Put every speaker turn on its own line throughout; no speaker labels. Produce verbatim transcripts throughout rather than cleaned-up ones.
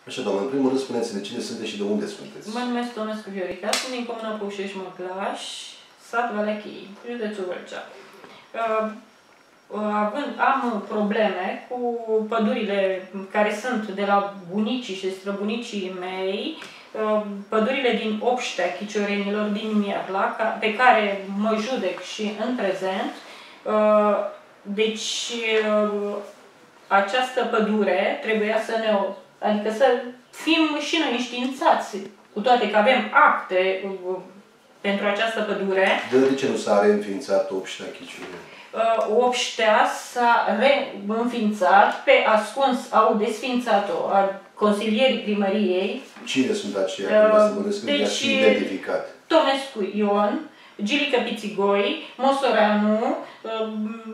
Așa, doamnă, în primul rând spuneți-ne cine sunteți și de unde sunteți.
Mă numesc Tonescu Viorica, sunt din Comuna Păușești-Măclaș, sat Valea Chiei, județul Vâlcea. Având, am probleme cu pădurile care sunt de la bunicii și străbunicii mei, pădurile din Obștea Chiciorenilor, din Mierla, pe care mă judec și în prezent. Deci, această pădure trebuia să ne... Adică să fim și noi înștiințați, cu toate că avem acte pentru această pădure.
De ce nu s-a reînființat Obștea Chiciorenilor?
Obștea s-a reînființat, pe ascuns au desfințat-o consilierii primăriei.
Cine sunt aceia? Uh, deci, identificat?
Tomescu Ion, Gilica Pițigoi, Mosoreanu, uh,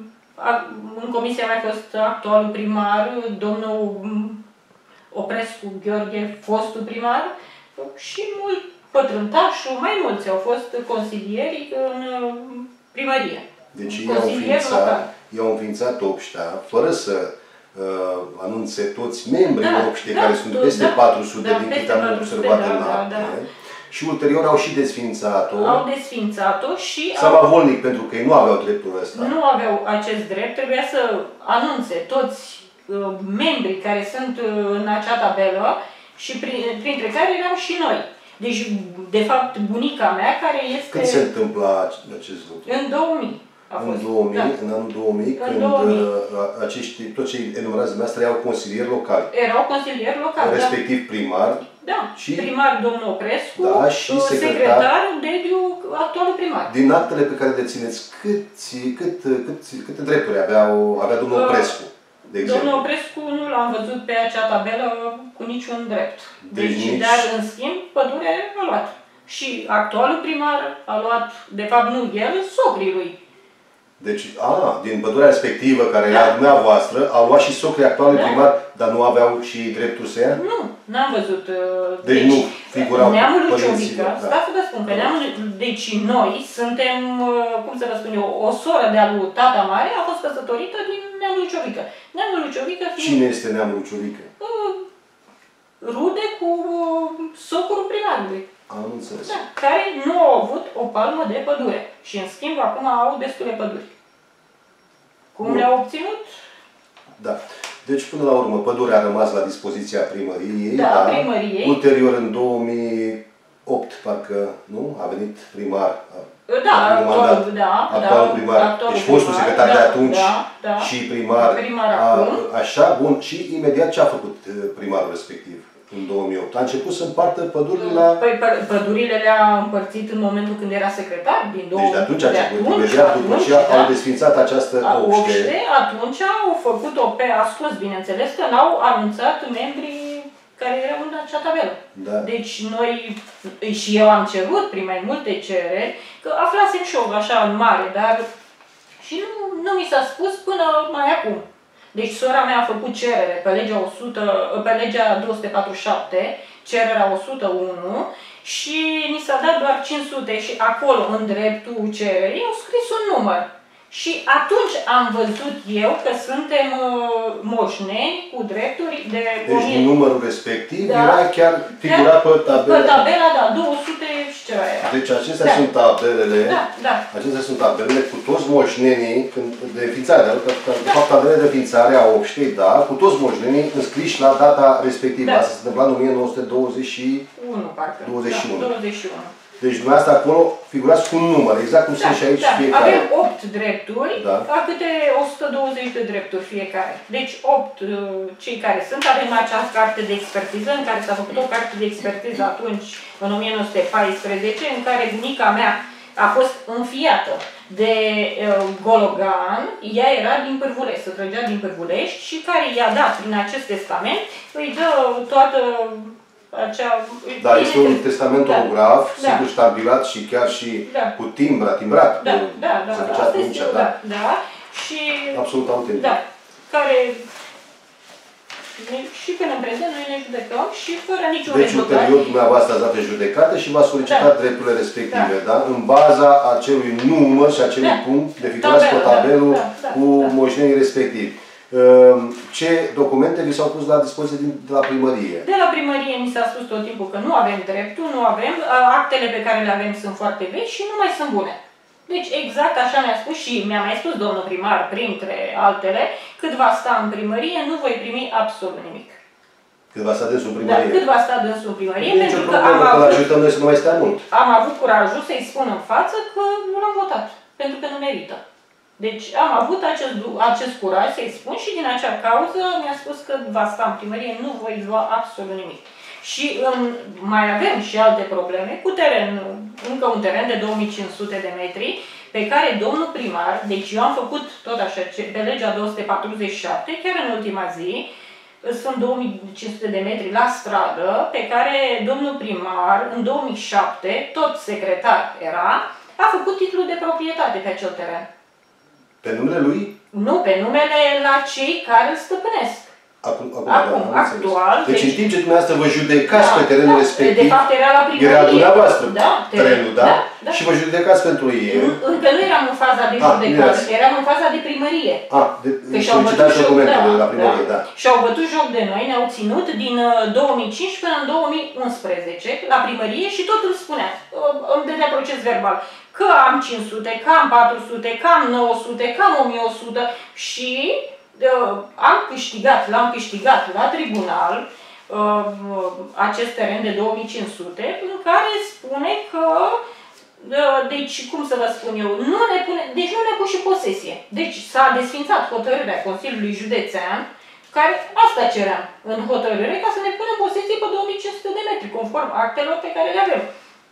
în comisia mea a fost actualul primar, domnul Oprescu Gheorghe, fostul primar, și mult pătruntașul, mai mulți au fost consilieri în primărie.
Deci ei au înființat, au înființat Obștea, fără să uh, anunțe toți membrii da, Obștei, da, care sunt peste da, patru sute da, din câte am observat da, în acte. Da, da. Și ulterior au și desființat-o.
Au desființat-o și...
S-a volnic, pentru că ei nu aveau dreptul ăsta.
Nu aveau acest drept, trebuia să anunțe toți uh, membrii care sunt uh, în acea tabelă și prin, printre care eram și noi. Deci, de fapt, bunica mea, care este...
Când se întâmplă acest lucru?
În două mii.
În, două mii, da. în anul două mii, în când două mii. Acești, toți cei enumerați dumneavoastră erau consilieri locali.
Erau consilieri locali,
respectiv
da.
primar.
Da, și primar domnul Oprescu,
da, și secretar,
secretar Dediu, actualul primar.
Din actele pe care le țineți, câți, cât, cât, câte drepturi aveau, avea domnul uh, Oprescu, de exemplu?
Domnul Oprescu nu l-am văzut pe acea tabelă cu niciun drept. Deci, deci nici... dar în schimb, pădurea a luat. Și actualul primar a luat, de fapt nu el, socrii lui.
Deci, a, din pădurea respectivă, care da. era dumneavoastră, au luat și socrii actuale da. primar, dar nu aveau și dreptul să ia?
Nu, n-am văzut.
Deci, deci nu figurau
neamul Luciovică,
da.
stați să vă spun, că neamul, deci noi suntem, cum să vă spun eu, o soră de-a lui tata mare a fost căsătorită din neamul Luciovică. Neamul Luciovică fiind...
Cine este neamul Luciovică?
Rude cu socrul primarului.
Am înțeles.
Da, care nu au avut o palmă de pădure. Și în schimb acum au destule păduri. Cum le-au obținut?
Da. Deci până la urmă pădurea a rămas la dispoziția primăriei.
Da,
da?
primăriei.
Ulterior în două mii opt parcă, nu? A venit primar.
Da, actualul, da,
actualul
da,
primar.
actualul
deci fostul
primar,
secretar
da,
de atunci
da, da,
și primar.
primar
a,
acum.
Așa, bun. Și imediat ce a făcut primarul respectiv? În două mii opt. A început să împartă pădurile la...
Păi pădurile le-a împărțit în momentul când era secretar, din două mii.
Deci de atunci a început. Imediat după ce au desfințat această Obște.
Atunci au făcut-o pe ascuns, bineînțeles, că n-au anunțat membrii care erau în acea tabelă.
Da.
Deci noi, și eu am cerut prin mai multe cereri, că aflasem și eu așa în mare, dar și nu, nu mi s-a spus până mai acum. Deci sora mea a făcut cerere pe legea, o sută, pe legea două sute patruzeci și șapte, cererea o sută unu, și ni s-a dat doar cinci sute și acolo, în dreptul cererii, au scris un număr. Și atunci am văzut eu că suntem uh, moșneni cu drepturi de...
Deci din numărul respectiv da, era chiar figurat pe tabela.
Pe tabela, da, două sute și ceva era.
Deci acestea da. sunt tabelele,
da, da.
acestea sunt tabelele cu toți moșnenii când, de înființare, de, de fapt tabelele de înființare a Obștei, da, cu toți moșnenii înscriși la data respectivă. Da. Asta se întâmpla în o mie nouă sute douăzeci și unu,
parcă.
douăzeci și unu.
Da, douăzeci și unu.
Deci dumneavoastră acolo figurați cu un număr, exact cum da, sunt și aici
da.
fiecare.
Avem opt drepturi,
da.
la câte o sută douăzeci de drepturi fiecare. Deci opt cei care sunt, avem acea carte de expertiză, în care s-a făcut o carte de expertiză atunci, în o mie nouă sute paisprezece, în care bunica mea a fost înfiată de uh, Gologan, ea era din Pârvulești, se trăgea din Pârvulești, și care i-a dat prin acest testament, îi dă toată acea...
Da, este un testament
da.
holograf,
da.
sigur ștampilat și chiar și da. cu timbra, timbrat.
Da,
cu,
da, da,
se
da,
făcea atunci,
da, da, da, și...
Absolut autentic.
Da, care... Și până în prezent noi ne judecăm și fără niciun
deci,
rezultat.
Deci ulterior dumneavoastră ați dat în judecată și v-a solicitat da. drepturile respective, da. da? În baza acelui număr și acelui da. punct de figurați pe tabelul da, da, da, cu da. moștenii respectivi. Ce documente vi s-au pus la dispoziție de la primărie?
De la primărie mi s-a spus tot timpul că nu avem dreptul, nu avem, actele pe care le avem sunt foarte vechi și nu mai sunt bune. Deci exact așa mi-a spus și mi-a mai spus domnul primar, printre altele, cât va sta în primărie, nu voi primi absolut nimic.
Cât va sta dânsul în primărie?
Da, cât va sta dânsul în primărie,
nu
pentru
că am avut, ajutăm noi să nu mai stea mult.
Am avut curajul să-i spun în față că nu l-am votat, pentru că nu merită. Deci am avut acest, acest curaj să-i spun și din acea cauză mi-a spus că va sta în primărie, nu voi lua absolut nimic. Și în, mai avem și alte probleme cu teren, încă un teren de două mii cinci sute de metri, pe care domnul primar, deci eu am făcut tot așa, pe legea două sute patruzeci și șapte, chiar în ultima zi, sunt două mii cinci sute de metri la stradă, pe care domnul primar, în două mii șapte, tot secretar era, a făcut titlul de proprietate pe acel teren.
Pe numele lui?
Nu, pe numele la cei care îl stăpânesc.
Acum, acum,
acum
da,
actual.
Deci, deci în timp ce dumneavoastră vă judecați da, pe terenul
da,
respectiv,
de fapt era la primărie.
Era dumneavoastră
da,
terenul, da?
da, da?
Și vă judecați pentru ei.
Încă nu eram în faza de judecată, eram în faza de primărie.
Ah, de solicitați documentele de la primărie, da.
da. Și-au bătut joc de noi, ne-au ținut din două mii cinci până în două mii unsprezece la primărie și tot îl spunea. Îmi dădea proces verbal. Că am cinci sute, că am patru sute, că am nouă sute, că am o mie o sută și uh, am câștigat, l-am câștigat la tribunal uh, acest teren de două mii cinci sute în care spune că, uh, deci cum să vă spun eu, nu ne pune, deci nu ne pune și posesie. Deci s-a desfințat hotărârea Consiliului Județean care asta ceream în hotărâre ca să ne punem posesie pe două mii cinci sute de metri, conform actelor pe care le avem.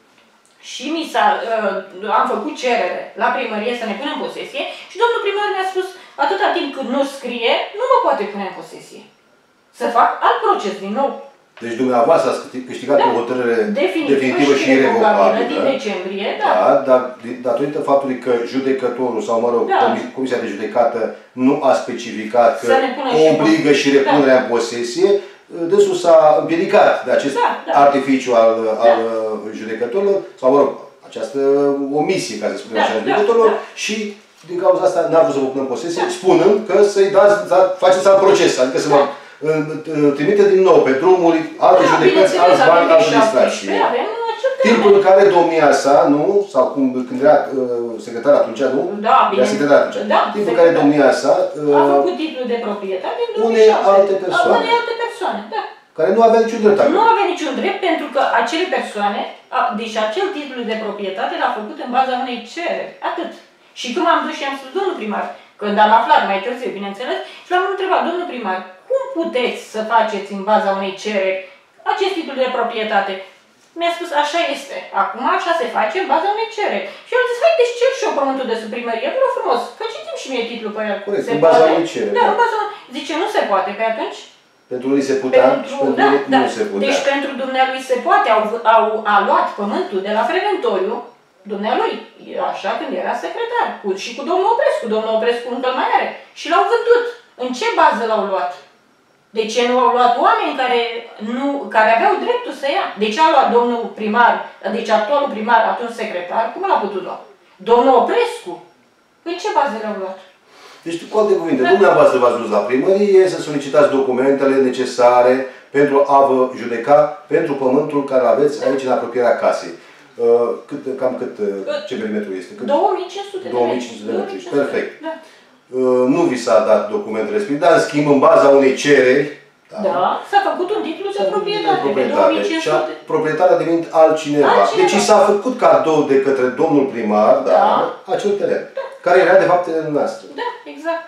Și mi s-a, uh, am făcut cerere la primărie să ne punem în posesie și domnul primar mi-a spus, atâta timp cât nu scrie, nu mă poate pune în posesie. Să fac alt proces din nou.
Deci dumneavoastră ați câștigat da. o hotărâre definitivă, definitivă și irrevocabilă
din decembrie, da.
Da, dar datorită faptului că judecătorul sau, mă rog, da. Comisia de Judecată nu a specificat că obligă și repunerea da. în posesie, dânsul s-a împiedicat de acest da, da. artificiu al, da. al judecătorilor, sau, mă rog, această omisie, ca să spunem da, așa, da, judecătorilor, da. și din cauza asta n-a vrut să vă pună în posesie, da. spunând că să-i dați, da, faceți alt proces, adică să vă da. trimite din nou pe drumuri, alte da, judecăți, alți bani, alte distracții. Timpul în care domnia sa, nu, sau cum, când era uh, secretar atunci, nu?
Da, bine.
Era secretar atunci.
Da,
timpul în care domnia sa
uh, a făcut titlul de proprietate în două mii șapte.
Unei alte persoane.
Unei alte persoane, da.
Care nu avea niciun drept.
Nu avea niciun drept pentru că acele persoane, a, deci acel titlu de proprietate l-a făcut în baza unei cereri. Atât. Și când m-am dus și am spus, domnul primar, când am aflat mai târziu, bineînțeles, și l-am întrebat, domnul primar, cum puteți să faceți în baza unei cereri acest titlu de proprietate? Mi-a spus, așa este. Acum așa se face în baza unei cereri. Și eu am zis, haideți cer și eu pământul de sub primărie, vă rog frumos, că citim și mie titlul pe el.
Corect, în baza unei cereri.
Da, în baza unei. Zice, nu se poate, pe atunci.
Pentru unii se putea
pentru,
și pentru
da,
unii
da.
nu se putea.
Deci pentru dumnealui se poate, au, au a luat pământul de la Freventoriu, dumnealui, așa când era secretar, cu, și cu domnul Oprescu, domnul Oprescu încă mai are, și l-au vândut. În ce bază l-au luat? De ce nu au luat oameni care, nu, care aveau dreptul să ia? De ce a luat domnul primar, deci actualul primar, atunci secretar, cum l-a putut lua? Domnul Oprescu? În ce bază l-au luat?
Deci, cu alte cuvinte, da. dumneavoastră v-ați dus la primărie să solicitați documentele necesare pentru a vă judeca pentru pământul care aveți da. aici în apropierea casei. Uh, cât, cam cât, uh, ce perimetru este? Cât?
două mii cinci sute
de metri. Perfect. Da. Uh, nu vi s-a dat documentele respective, dar în schimb, în baza unei cereri,
da, da s-a făcut un titlu de proprietate.
proprietate. Și proprietatea a devenit altcineva. altcineva. Deci s-a făcut cadou de către domnul primar, da, da. acel teren. Da. Care era, de fapt, terenul noastră.
Da, exact.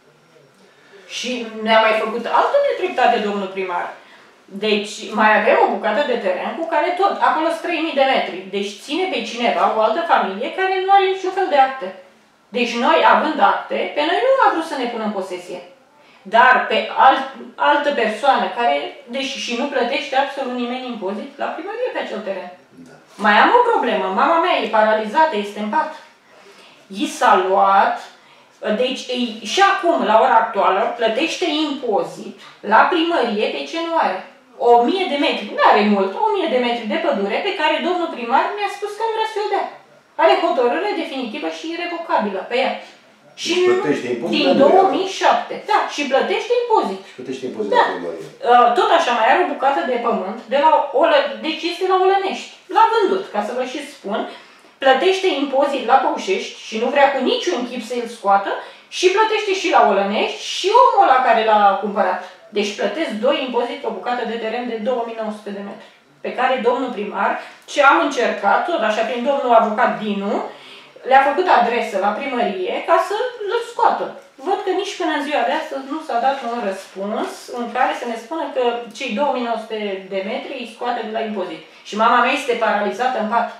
Și ne-a mai făcut altă nedreptate, domnul primar. Deci, mai avem o bucată de teren cu care tot, acolo sunt trei mii de metri. Deci ține pe cineva, o altă familie, care nu are niciun fel de acte. Deci noi, având acte, pe noi nu a vrut să ne pună în posesie. Dar pe alt, altă persoană, care, deci și nu plătește absolut nimeni impozit, la primărie pe acel teren. Da. Mai am o problemă. Mama mea e paralizată, este în pat. I s-a luat, deci și acum, la ora actuală, plătește impozit la primărie pe ce nu are. O mie de metri, nu are mult, o mie de metri de pădure pe care domnul primar mi-a spus că nu vrea să o dea. Are hotărâre definitivă și irrevocabilă pe ea. Și
deci plătește impozit
din două mii șapte. Da, și plătește impozit.
Și plătește impozit
da.
la primărie.
Tot așa mai are o bucată de pământ, de la Olă, deci este la Olănești. L-a vândut, ca să vă și spun. Plătește impozit la Păușești și nu vrea cu niciun chip să îl scoată și plătește și la Olănești și omul ăla care l-a cumpărat. Deci plătesc doi impozit pe o bucată de teren de două mii nouă sute de metri, pe care domnul primar, ce am încercat, tot așa, prin domnul avocat Dinu, le-a făcut adresă la primărie ca să îl scoată. Văd că nici până în ziua de astăzi nu s-a dat un răspuns în care să ne spună că cei două mii nouă sute de metri îi scoate de la impozit. Și mama mea este paralizată în pat.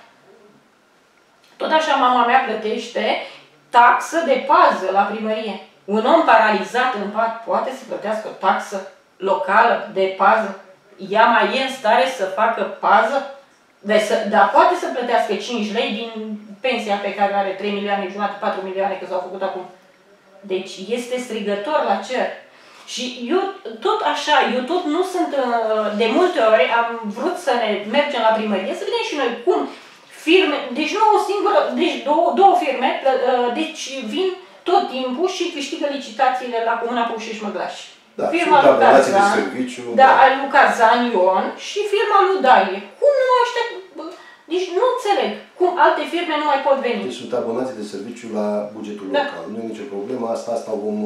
Tot așa mama mea plătește taxă de pază la primărie. Un om paralizat în pat poate să plătească o taxă locală de pază? Ea mai e în stare să facă pază? Dar poate să plătească cinci lei din pensia pe care are trei milioane jumate, patru milioane că s-au făcut acum. Deci este strigător la cer. Și eu tot așa, eu tot nu sunt, de multe ori am vrut să ne mergem la primărie, să vedem și noi cum firme, deci nu o singură, deci două, două firme, deci vin tot timpul și câștigă licitațiile la Comuna Păușești Măglași.
Da,
firma lui Carzan,
serviciu,
da, da. al lui Carzan Ion și firma lui Daie. Cum nu ăștia, deci nu înțeleg cum alte firme nu mai pot veni.
Deci sunt abonații de serviciu la bugetul
da.
local. Nu e nicio problemă, asta, asta vom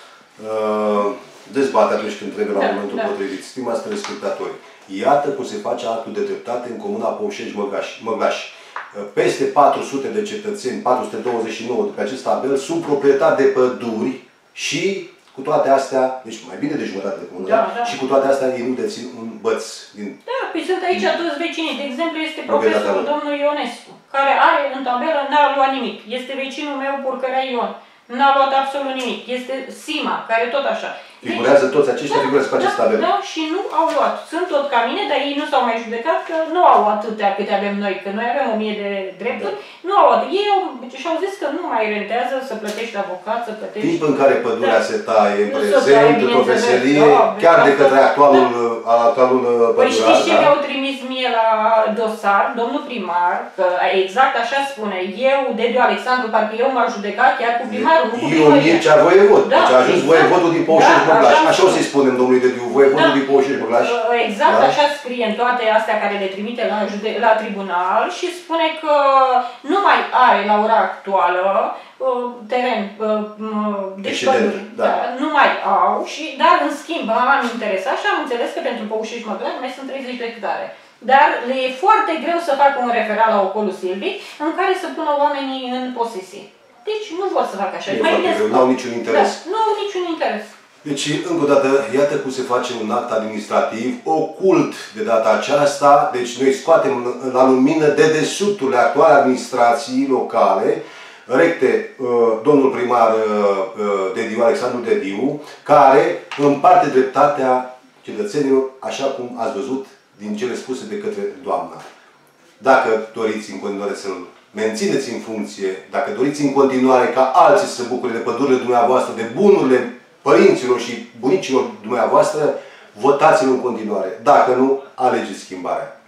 uh, dezbate atunci când trebuie la da, momentul da. potrivit. Stimați telespectatori, iată cum se face actul de dreptate în Comuna Păușești Măglași. Peste patru sute de cetățeni, patru sute douăzeci și nouă de pe acest tabel, sunt proprietari de păduri și cu toate astea, deci mai bine de jumătate de comună, da, da. și cu toate astea ei nu dețin un băț din...
Da, păi sunt aici toți vecinii. De exemplu, este profesorul domnul Ionescu, care are în tabelă, n-a luat nimic. Este vecinul meu, Purcărea Ion. N-a luat absolut nimic. Este Sima, care tot așa.
Figurează deci, toți aceștia, da, figurează cu acest
da,
tabel.
Da, și nu au luat. Sunt tot ca mine, dar ei nu s-au mai judecat, că nu au atâtea câte avem noi, că noi avem o mie de drepturi. Da. Nu au luat. Ei și-au zis că nu mai rentează să plătești avocat, să plătești...
Timp în care pădurea da. se taie în prezent, într-o veselie, da, chiar de către actualul, da. actualul pădurar.
Păi știți ce mi-au trimis mie la dosar, domnul primar, că exact așa spune, eu, Dediu Alexandru, parcă eu m-am judecat chiar cu primarul, nu cu primăria.
Ion Mircea voievod. Da, deci a ajuns exact. voievodul din Păușești Măglași. Așa o să-i spunem domnului Dediu, voievodul da. din Păușești Măglași.
Exact
da?
așa scrie în toate astea care le trimite la, la tribunal și spune că nu mai are la ora actuală teren, deci păduri, da. Da, nu mai au, și, dar în schimb am interesat și am înțeles că pentru Păușești Măglași mai sunt treizeci de hectare. Dar le e foarte greu să facă un referat la ocolul silvic în care să pună oamenii în posesie. Deci nu vor să facă așa.
Nu au niciun interes.
Da, nu au niciun interes.
Deci, încă o dată, iată cum se face un act administrativ ocult de data aceasta. Deci noi scoatem la lumină dedesubturile actuale administrații locale, recte domnul primar Dediu, Alexandru Dediu, care împarte dreptatea cetățenilor, așa cum ați văzut din cele spuse de către doamna. Dacă doriți în continuare să-l mențineți în funcție, dacă doriți în continuare ca alții să se bucure de pădurile dumneavoastră, de bunurile părinților și bunicilor dumneavoastră, votați-l în continuare. Dacă nu, alegeți schimbarea.